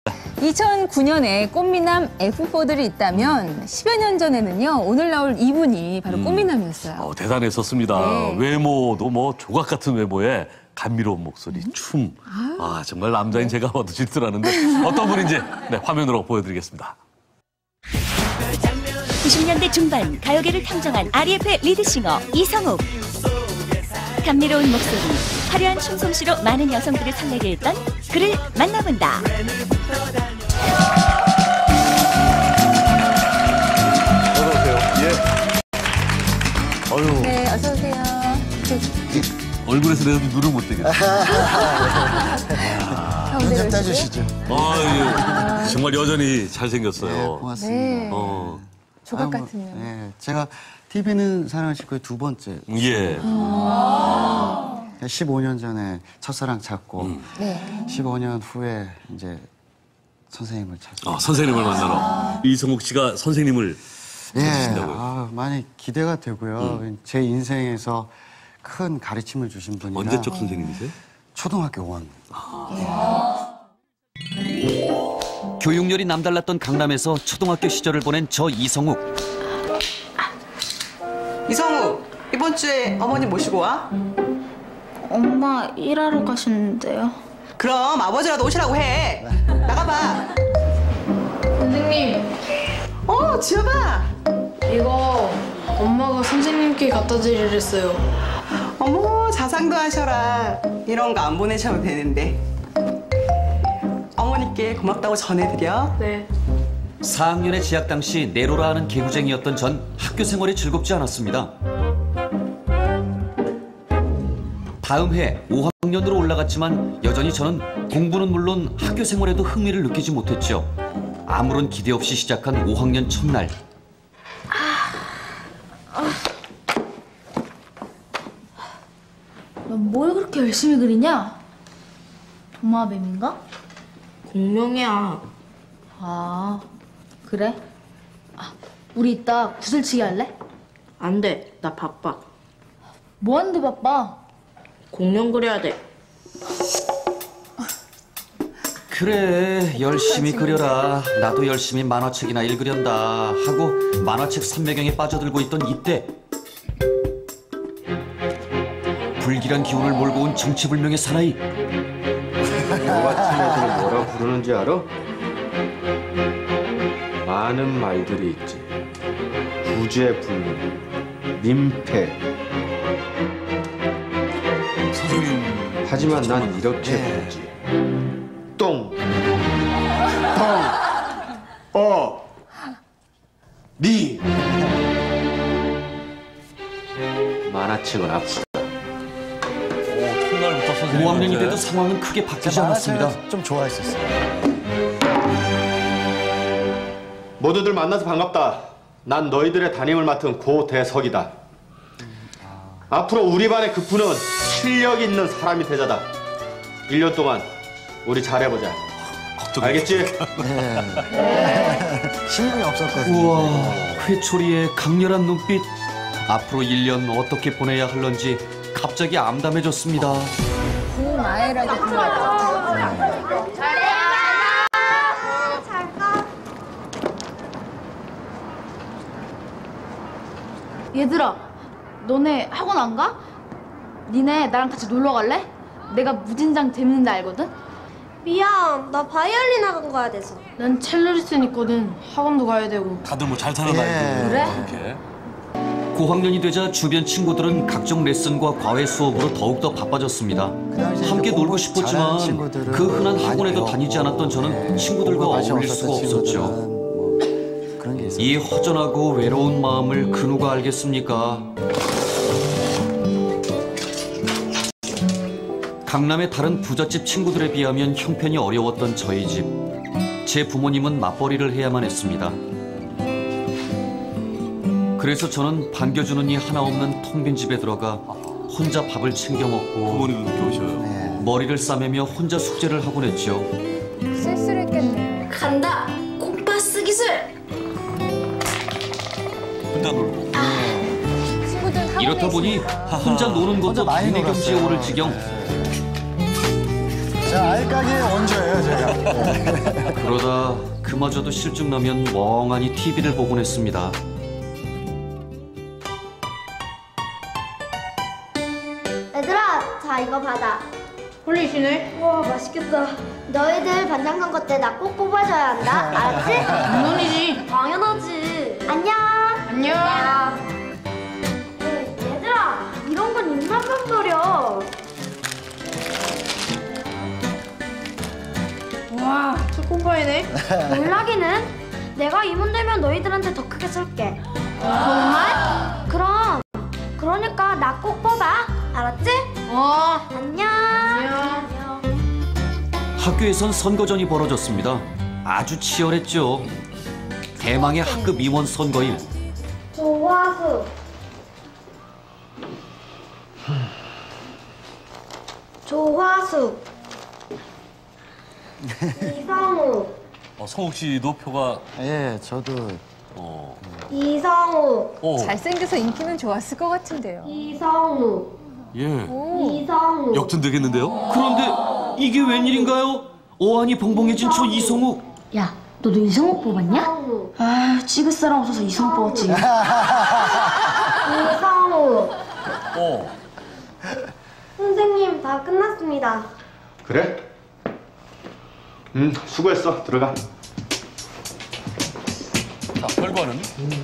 2009년에 꽃미남 F4들이 있다면 10여 년 전에는요, 오늘 나올 이분이 바로 꽃미남이었어요. 대단했었습니다. 네. 외모도 뭐 조각 같은 외모에 감미로운 목소리, 춤. 정말 남자인 제가 봐도 질투나는데 어떤 분인지 화면으로 보여드리겠습니다. 90년대 중반 가요계를 탕정한 RF의 리드싱어 이성욱. 감미로운 목소리, 화려한 춤솜씨로 많은 여성들을 설레게 했던 그를 만나본다. 어서오세요. 예. 어휴. 네, 어서오세요. 얼굴에서 내가 눈을 못 뜨겠어요. 눈 좀 떼주시죠. 예. 정말 여전히 잘생겼어요. 네, 고맙습니다. 네. 조각 같은요. 네, 제가 TV는 사랑을 싣고의 두 번째. 예. 15년 전에 첫사랑 찾고, 네. 15년 후에 이제 선생님을 찾고. 선생님을 만나러. 이성욱 씨가 선생님을 찾으신다고요? 많이 기대가 되고요. 제 인생에서 큰 가르침을 주신 분이라. 언제적 선생님이세요? 초등학교 5학년. 교육열이 남달랐던 강남에서 초등학교 시절을 보낸 저 이성욱. 이성욱, 이번 주에 어머니 모시고 와. 엄마 일하러 가시는데요. 그럼 아버지라도 오시라고 해. 나가봐. 선생님, 지어봐. 이거 엄마가 선생님께 갖다 드리랬어요. 어머, 자상도 하셔라. 이런 거 안 보내셔도 되는데. 어머니께 고맙다고 전해드려. 네. 4학년에 재학 당시 내로라 하는 개구쟁이였던 전 학교 생활이 즐겁지 않았습니다. 다음 해 5학년으로 올라갔지만 여전히 저는 공부는 물론 학교 생활에도 흥미를 느끼지 못했죠. 아무런 기대 없이 시작한 5학년 첫날. 너 뭘 그렇게 열심히 그리냐? 도마뱀인가? 공룡이야. 아, 그래? 우리 이따 구슬치기 할래? 안 돼. 나 바빠. 뭐 하는데 바빠? 공룡 그려야 돼. 그래, 열심히 그려라. 나도 열심히 만화책이나 읽으련다 하고 만화책 삼매경에 빠져들고 있던 이때 불길한 기운을 몰고 온 정체불명의 사나이. 너 같은 애들 뭐라 부르는지 알아? 많은 말들이 있지. 구제불능, 민폐. 선생님. 하지만 난 이렇게 부르지. 똥, 리. 만화책은 아프다. 첫날부터 선생님. 5학년이 돼도 상황은 크게 바뀌지 않았습니다. 좀 좋아했었어요. 모두들 만나서 반갑다. 난 너희들의 담임을 맡은 고대석이다. 앞으로 우리 반의 급부는 실력 있는 사람이 되자다. 1년 동안 우리 잘해보자. 알겠지? 신경이 없었거든요. 우와, 회초리의 강렬한 눈빛. 앞으로 1년 어떻게 보내야 할런지 갑자기 암담해졌습니다. 구마애라고 불러요. 얘들아, 너네 학원 안 가? 니네 나랑 같이 놀러 갈래? 내가 무진장 재밌는 데 알거든? 미안, 나 바이올린 학원 가야 돼서. 난 첼로 레슨 있거든. 학원도 가야 되고. 다들 뭐 잘 살아다니고. 그래? 이렇게. 고학년이 되자 주변 친구들은 각종 레슨과 과외 수업으로 더욱더 바빠졌습니다. 함께 놀고 싶었지만 그 흔한 학원에도 다니지 않았던 저는 친구들과 어울릴 수가 없었죠. 이 허전하고 외로운 마음을 그 누가 알겠습니까? 강남의 다른 부잣집 친구들에 비하면 형편이 어려웠던 저희 집. 제 부모님은 맞벌이를 해야만 했습니다. 그래서 저는 반겨주는 이 하나 없는 텅 빈 집에 들어가 혼자 밥을 챙겨 먹고 부모님도 늦게 오셔요. 머리를 싸매며 혼자 숙제를 하곤 했죠. 쓸쓸했겠네. 간다! 콤파스 기술! 혼자 놀고. 친구들 학원에 이렇다 보니 있으니까. 혼자 노는 것도 혼자 많이 빈의 경지에 놀았어요. 오를 지경. 자, 알까기의 원조예요, 제가. 그러다 그마저도 실증나면 멍하니 TV를 보곤 했습니다. 얘들아, 자 이거 받아. 홀리시네. 와, 맛있겠다. 너희들 반장 선거 때 나 꼭 뽑아줘야 한다. 알았지? 물론이지. 당연하지. 안녕. 안녕. 얘들아, 이런 건 입만 깜깜거려. 와, 초코파이네. 놀라기는 내가 이문 되면 너희들한테 더 크게 쏠게. 정말? 그러니까 나 꼭 뽑아. 알았지? 안녕. 학교에선 선거전이 벌어졌습니다. 아주 치열했죠. 대망의 학급 임원 선거일. 조화수. 조화수. 이성우. 성욱 씨도 표가 예, 저도. 이성우. 잘생겨서 인기는 좋았을 것 같은데요. 이성우. 예. 이성우. 역전되겠는데요? 그런데 이게 웬일인가요? 어안이 벙벙해진 저 이성욱. 야, 너도 이성욱 뽑았냐? 이성우. 아, 찍을 사람 없어서 이성욱 뽑았지. 이성우. 어. 선생님, 다 끝났습니다. 그래? 수고했어. 들어가. 자, 결과는?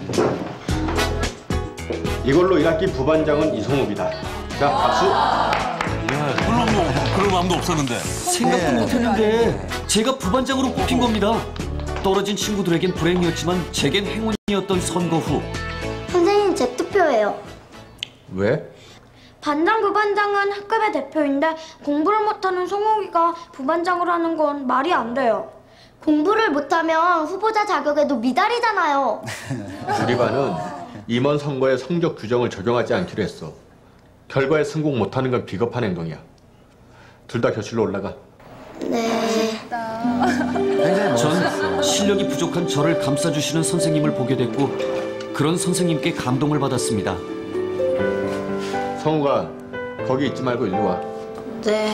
이걸로 1학기 부반장은 이성욱이다. 자, 박수. 예, 물론 뭐 그런 마음도 없었는데. 생각도 못했는데 제가 부반장으로 뽑힌 겁니다. 떨어진 친구들에겐 불행이었지만 제겐 행운이었던 선거 후. 선생님, 제 투표예요. 왜? 반장, 부반장은 학급의 대표인데 공부를 못하는 성욱이가 부반장을 하는 건 말이 안 돼요. 공부를 못하면 후보자 자격에도 미달이잖아요. 우리 반은 임원 선거에 성적 규정을 적용하지 않기로 했어. 결과에 승복 못하는 건 비겁한 행동이야. 둘 다 교실로 올라가. 네. 굉장히 전 멋있었어요. 실력이 부족한 저를 감싸주시는 선생님을 보게 됐고 그런 선생님께 감동을 받았습니다. 성우가 거기 있지 말고 일로 와. 네.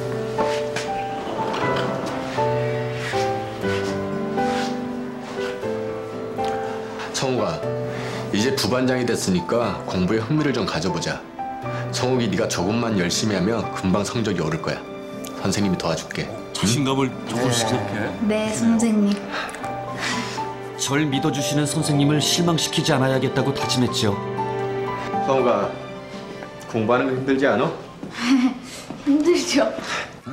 성우가 이제 부반장이 됐으니까 공부에 흥미를 좀 가져보자. 성욱이 네가 조금만 열심히 하면 금방 성적이 오를 거야. 선생님이 도와줄게. 자신감을 조금씩 이렇게. 네, 선생님. 절 믿어주시는 선생님을 실망시키지 않아야겠다고 다짐했죠. 성우가 공부하는 거 힘들지 않아? 힘들죠?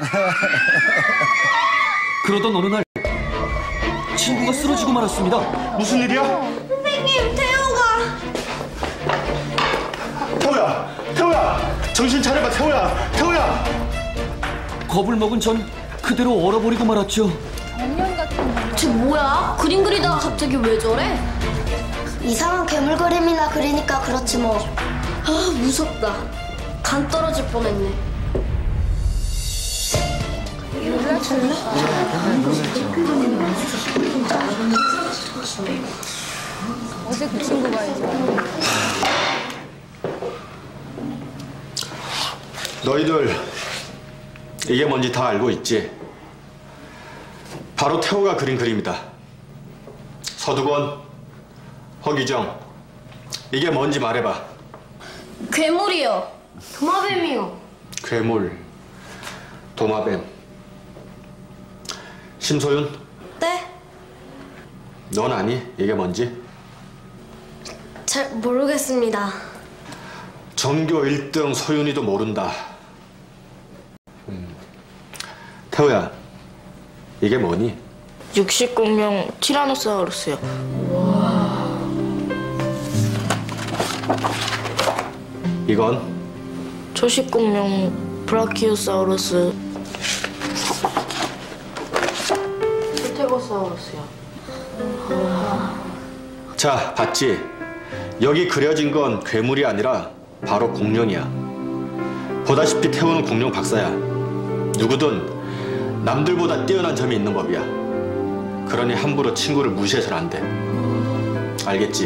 그러던 어느 날 친구가 쓰러지고 말았습니다. 무슨 일이야? 선생님, 태호가. 태호야! 정신 차려봐, 태호야! 겁을 먹은 전 그대로 얼어버리고 말았죠. 정면 같은 쟤 뭐야? 그림 그리다가 갑자기 왜 저래? 이상한 괴물 그림이나 그리니까 그렇지 뭐. 아, 무섭다. 간 떨어질 뻔했네. 어제 그 친구가 이제 너희들 이게 뭔지 다 알고 있지? 바로 태호가 그린 그림이다. 서두권, 허기정, 이게 뭔지 말해봐. 괴물이요. 도마뱀이요. 괴물, 도마뱀. 심소윤, 네? 넌 아니? 이게 뭔지? 잘 모르겠습니다. 전교 1등 소윤이도 모른다. 태호야, 이게 뭐니? 육식공룡 티라노사우루스요. 이건? 초식공룡 브라키오사우루스. 스테고사우루스요. 자, 봤지? 여기 그려진 건 괴물이 아니라 바로 공룡이야. 보다시피 태호는 공룡 박사야. 누구든 남들보다 뛰어난 점이 있는 법이야. 그러니 함부로 친구를 무시해서는 안 돼. 알겠지?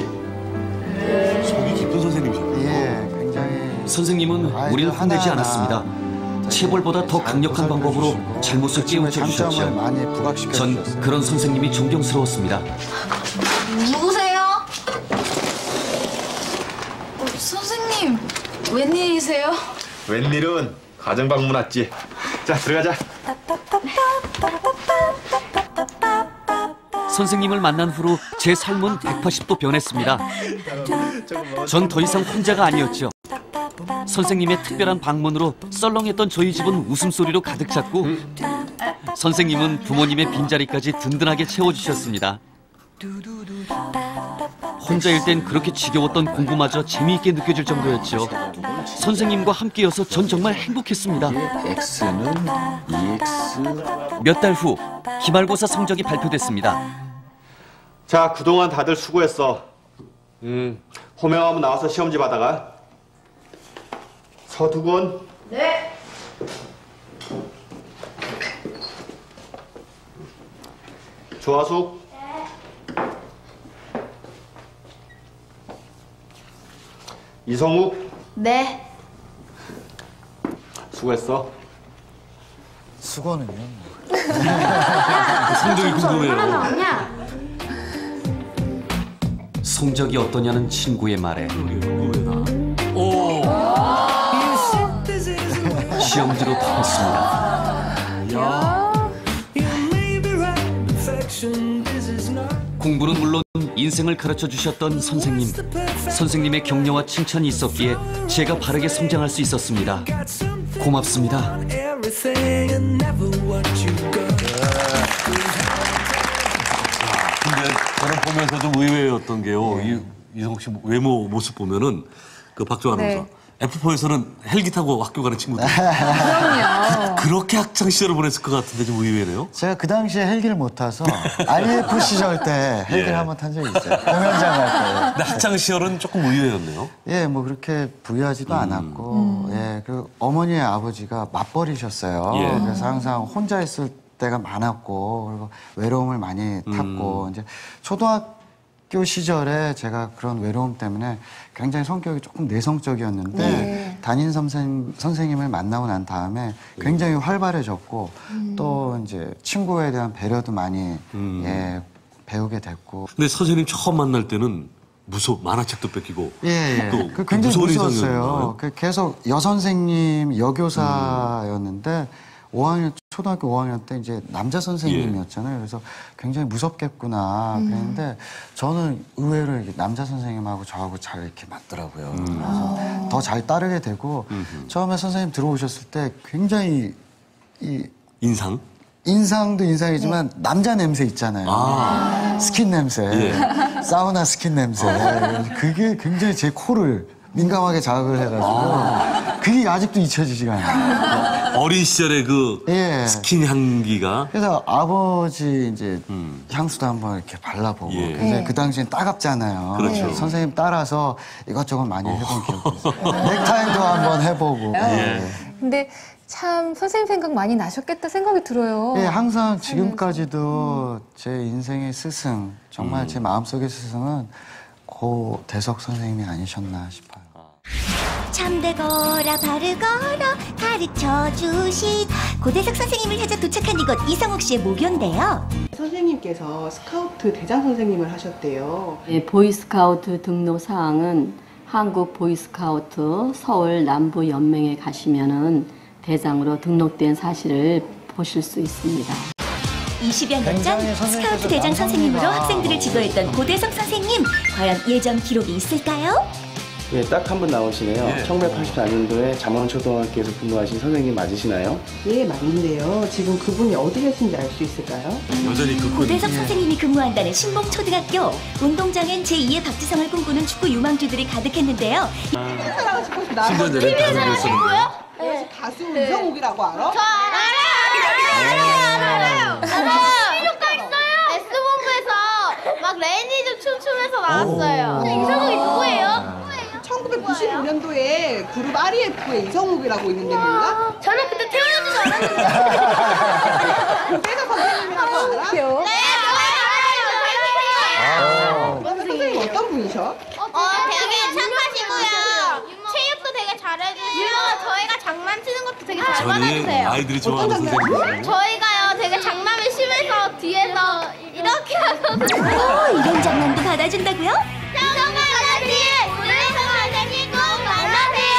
속이 깊은 선생님이셨네요. 예, 굉장히. 선생님은 우리를 혼내지 않았습니다. 체벌보다 더 강력한 방법으로 잘못을 깨우쳐 주셨죠. 많이 부각시켜 전 주셨어요. 그런 선생님이 존경스러웠습니다. 누구세요? 선생님, 웬일이세요? 웬일은 가정 방문 왔지. 자, 들어가자. 선생님을 만난 후로 제 삶은 180도 변했습니다. 전 더 이상 혼자가 아니었죠. 선생님의 특별한 방문으로 썰렁했던 저희 집은 웃음소리로 가득 찼고 선생님은 부모님의 빈자리까지 든든하게 채워주셨습니다. 혼자일 땐 그렇게 지겨웠던 공부마저 재미있게 느껴질 정도였죠. 선생님과 함께여서 전 정말 행복했습니다. X는 2X. 몇 달 후 기말고사 성적이 발표됐습니다. 자, 그동안 다들 수고했어. 호명하면 나와서 시험지 받아가. 서두곤. 네. 조하숙. 이성욱. 네. 수고했어. 수고는요. 성적이 궁금해요. 아니야. 성적이 어떠냐는 친구의 말에 시험지로 답했습니다. 공부는 물론 인생을 가르쳐 주셨던 선생님. 선생님의 격려와 칭찬이 있었기에 제가 바르게 성장할 수 있었습니다. 고맙습니다. 근데 저는 보면서 좀 의외였던 게요. 이성욱 씨 외모 모습 보면은 그 박조 아나운서. F4에서는 헬기 타고 학교 가는 친구들. 그럼요. 그렇게 학창 시절을 보냈을 것 같은데 좀 의외네요. 제가 그 당시에 헬기를 못 타서 IF 시절 때 헬기를 한번 탄 적이 있어요. 공연장 갈 때. 근데 학창 시절은 조금 의외였네요. 예, 뭐 그렇게 부유하지도 않았고, 예, 그 어머니의 아버지가 맞벌이셨어요. 예. 그래서 항상 혼자 있을 때가 많았고, 그리고 외로움을 많이 탔고, 이제 초등학교 시절에 제가 그런 외로움 때문에 굉장히 성격이 조금 내성적이었는데 담임 선생님을 만나고 난 다음에 굉장히 활발해졌고 또 이제 친구에 대한 배려도 많이 예, 배우게 됐고. 근데 선생님 처음 만날 때는 만화책도 뺏기고. 예, 또 그 굉장히 무서운 무서웠어요. 계속 여선생님, 여교사였는데 5학년, 초등학교 5학년 때 이제 남자 선생님이었잖아요. 그래서 굉장히 무섭겠구나 그랬는데 저는 의외로 이렇게 남자 선생님하고 저하고 잘 이렇게 맞더라고요. 그래서 더 잘 따르게 되고 처음에 선생님 들어오셨을 때 굉장히 인상도 인상이지만 남자 냄새 있잖아요. 스킨 냄새, 사우나 스킨 냄새. 그게 굉장히 제 코를 민감하게 자극을 해가지고 그게 아직도 잊혀지지가 않아요. 어린 시절의 그 스킨 향기가. 그래서 아버지 이제 향수도 한번 이렇게 발라보고. 그래서 그 당시엔 따갑잖아요. 그렇죠. 선생님 따라서 이것저것 많이 해본 기억이 있어요. 넥타이도 한번 해보고. 근데 참 선생님 생각 많이 나셨겠다 생각이 들어요. 예, 항상 지금까지도 제 인생의 스승, 정말 제 마음속의 스승은 고대석 선생님이 아니셨나 싶어요. 참되거라 바르거라 가르쳐 주신 고대석 선생님을 찾아 도착한 이곳 이성욱 씨의 모교인데요. 선생님께서 스카우트 대장 선생님을 하셨대요. 네, 보이스카우트 등록 사항은 한국 보이스카우트 서울 남부 연맹에 가시면은 대장으로 등록된 사실을 보실 수 있습니다. 20여 년 전 스카우트 대장 선생님으로 학생들을 지도했던 고대석 선생님, 과연 예전 기록이 있을까요? 예, 딱 한 분 나오시네요. 1984년도에 잠원초등학교에서 근무하신 선생님 맞으시나요? 예, 맞는데요. 지금 그분이 어디 계신지 알 수 있을까요? 여전히 고대석 선생님이 근무한다는 신봉초등학교. 운동장엔 제2의 박지성을 꿈꾸는 축구 유망주들이 가득했는데요. 신변 전에 다른 걸 썼는데. 네. 가수 이성욱이라고 알아? 저 알아요. 실효과 있어요. S본부에서 막 레니즘 춤추면서 나왔어요. 이성욱이 누구예요? 1995년도에 그룹 REF의 이성욱이라고 있는데 몰라? 저는 그때 태어나지도 않았는데. 고대석 선생님이라고 알아? 네, 알아요. 선생님 어떤 분이셔? 되게 착하시고요. 체육도 되게 잘해주시고 유명한 저희가 장난 치는 것도 되게 잘 저희 받아주세요. 아이들이 좋아하는 선생님. 저희가요 되게 장난이 심해서 뒤에서 이렇게 하면서 이런 장난도 받아준다고요? 정말 선생님, 우리 선생님 꼭 만나세요.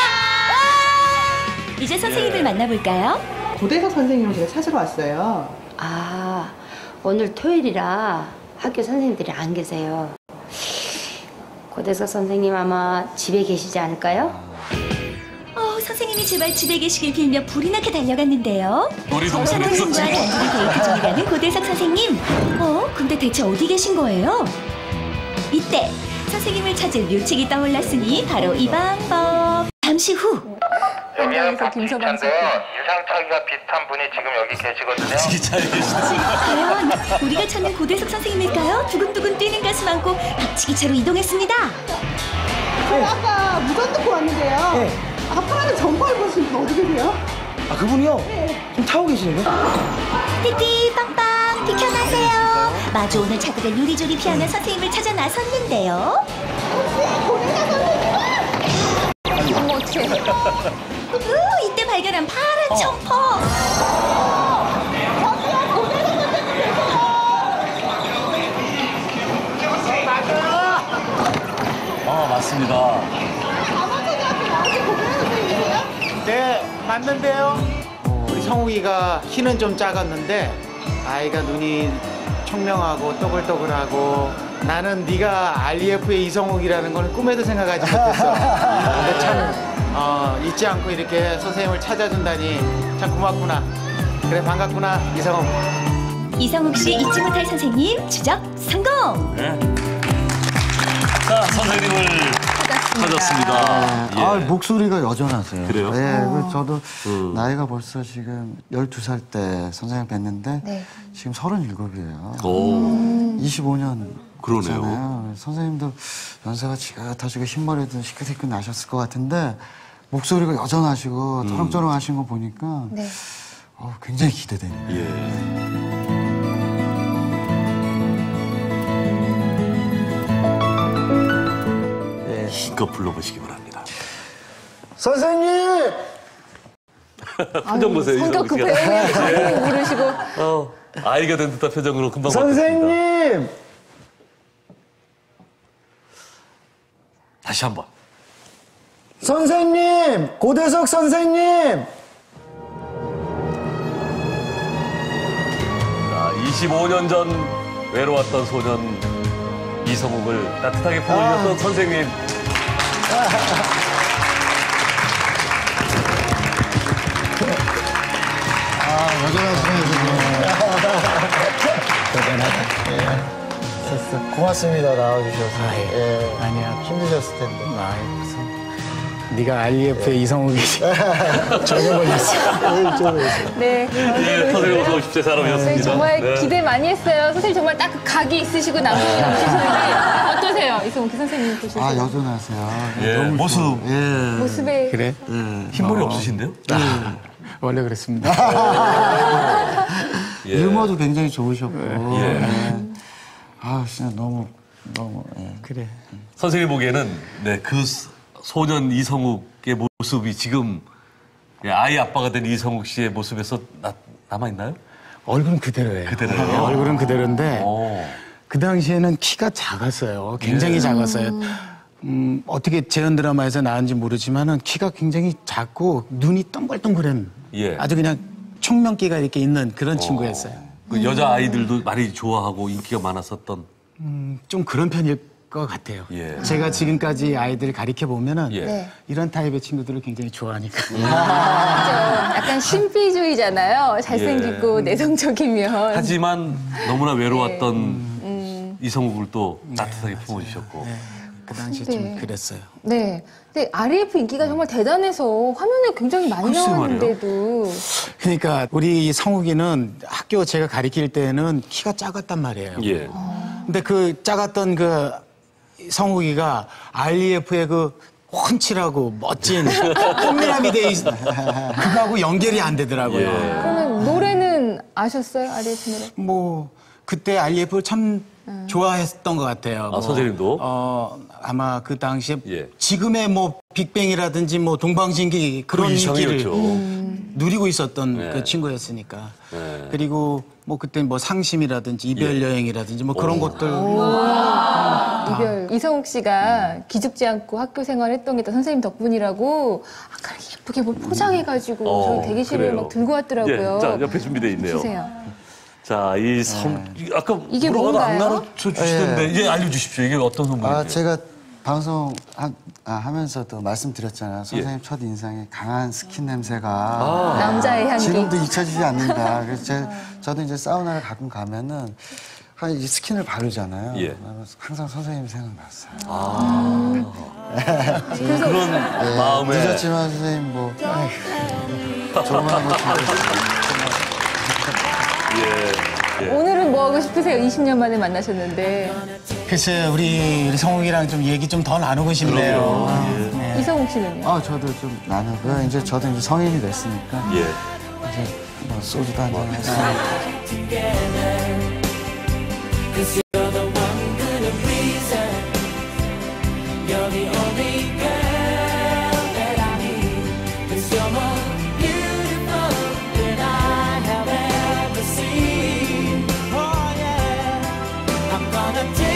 이제 선생님을 만나볼까요? 고대석 선생님을 제가 찾으러 왔어요. 아, 오늘 토요일이라 학교 선생님들이 안 계세요. 고대석 선생님 아마 집에 계시지 않을까요? 선생님이 제발 집에 계시길 빌며 불이 나게 달려갔는데요. 우리 동생이 선생님과 단둘이 데이트 중이라는 고대석 선생님. 근데 대체 어디 계신 거예요? 이때 선생님을 찾을 묘책이 떠올랐으니 바로 이 방법. 잠시 후. 여기는 박기찬인데요. 유상탁이가 비슷한 분이 지금 여기 계시거든요. 과연 우리가 찾는 고대석 선생님일까요? 두근두근 뛰는 가슴 안고 박치기차로 이동했습니다. 저 아까 무전 듣고 왔는데요. 네. 아까 파란색 점퍼 입으신 분 어디 계세요? 아, 그분이요? 네. 좀 타고 계시는데? 띠띠 빵빵 비켜나세요. 마주 오는 차들을 요리조리 피하며 선생님을 찾아 나섰는데요. 어머 어떡해. 이때 발견한 파란 점퍼. 맞습니다. 네, 맞는데요. 우리 성욱이가 키는 좀 작았는데 아이가 눈이 총명하고 또글또글하고 나는 네가 REF의 이성욱이라는 건 꿈에도 생각하지 못했어. 근데 참 잊지 않고 이렇게 선생님을 찾아준다니 참 고맙구나. 그래 반갑구나 이성욱. 이성욱 씨 잊지 못할 선생님 추적 성공. 네. 자, 선생님을 찾았습니다. 예. 아, 목소리가 여전하세요. 그래요? 네, 저도 나이가 벌써 지금 12살 때 선생님 뵀는데 네. 지금 37이에요. 오. 25년. 그러네요. 잖아요. 선생님도 연세가 지긋하시고 흰머리도 시끌시끌 나셨을 것 같은데 목소리가 여전하시고 초롱초롱하신 거 보니까 네. 굉장히 기대됩니다. 예. 힘껏 불러보시기 바랍니다. 선생님! 표정 보세요. 성격 이성욱 씨가. 급해요. 부르시고. 아이가 된 듯한 표정으로 금방 선생님! 다시 한번. 선생님! 고대석 선생님! 자, 25년 전 외로웠던 소년 이성욱을 따뜻하게 품어주셨던 선생님. 고맙습니다 나와주셔서. 아니야 힘드셨을 텐데. 무슨 네가 REF의 이성욱이지. 전혀 걸렸어. 네. 예, 선생님 어서 오십시오. 잘 저희 오셨습니다. 정말 네. 기대 많이 했어요. 선생님 정말 딱 그 각이 있으시고 남성이 넘치시는데 어떠세요? 이성욱 선생님 보시고. 여전하세요. 예, 너무 모습. 좋아요. 예. 모습에. 그래? 흰머리 없으신데요? 원래 그랬습니다. 예. 유머도 굉장히 좋으셨고. 예. 진짜 너무. 그래. 선생님 보기에는 네, 그 소년 이성욱의 모습이 지금 아이 아빠가 된 이성욱 씨의 모습에서 남아있나요? 얼굴은 그대로예요. 그대로예요? 네, 얼굴은 그대로인데 그 당시에는 키가 작았어요. 굉장히 작았어요. 어떻게 재연 드라마에서 나왔는지 모르지만은 키가 굉장히 작고 눈이 동글동글한 아주 그냥 총명기가 이렇게 있는 그런 친구였어요. 그 여자 아이들도 많이 좋아하고 인기가 많았었던. 좀 그런 편일 것 같아요. 제가 지금까지 아이들을 가르쳐 보면은 이런 타입의 친구들을 굉장히 좋아하니까. 그죠. 약간 신비주의잖아요. 잘생기고 내성적이면. 하지만 너무나 외로웠던 이성욱을 또 따뜻하게 품어주셨고. 그 당시에 좀 그랬어요. 네. 근데 REF 인기가 정말 대단해서 화면에 굉장히 많이 글쎄 나왔는데도. 그러니까 우리 성욱이는 학교 제가 가르칠 때는 키가 작았단 말이에요. 예. 근데 그 작았던 그 성욱이가 REF의 그 훤칠하고 멋진 꽃미남이 돼 그거하고 연결이 안 되더라고요. 그러면 노래는 아셨어요? REF 노래? 뭐 그때 REF를 참 좋아했던 것 같아요. 선생님도? 아마 그 당시에 지금의 뭐 빅뱅이라든지 뭐 동방신기 그런 그 인기를 이상이었죠. 누리고 있었던 네. 그 친구였으니까. 네. 그리고 뭐 그때 뭐 상심이라든지 이별 여행이라든지 뭐 그런 것들. 이별. 이성욱 씨가 기죽지 않고 학교 생활했던 게 다 선생님 덕분이라고 아까 예쁘게 뭘 포장해가지고 저희 대기실에 그래요. 막 들고 왔더라고요. 예, 자, 옆에 준비되어 있네요. 주세요. 자, 이 아까 이게 물어봐도 안 뭔가요? 가르쳐 주시던데 예, 알려주십시오. 이게 어떤 선물이에요? 제가 방송 하면서도 말씀드렸잖아요. 선생님 첫 인상에 강한 스킨 냄새가 남자의 향기. 지금도 잊혀지지 않는다. 그래서 저도 이제 사우나를 가끔 가면은 이 스킨을 바르잖아요. 예. 항상 선생님 생각났어요. 그런 마음에 늦었지만 선생님 뭐 조금만 뭐 예. 오늘은 뭐 하고 싶으세요? 20년 만에 만나셨는데. 글쎄요, 우리 성욱이랑 좀 얘기 좀 더 나누고 싶네요. 네. 이성욱 씨는요? 저도 좀 나누고요. 이제 저도 이제 성인이 됐으니까 예. 이제 뭐 소주도 한잔 해서. I'm gonna take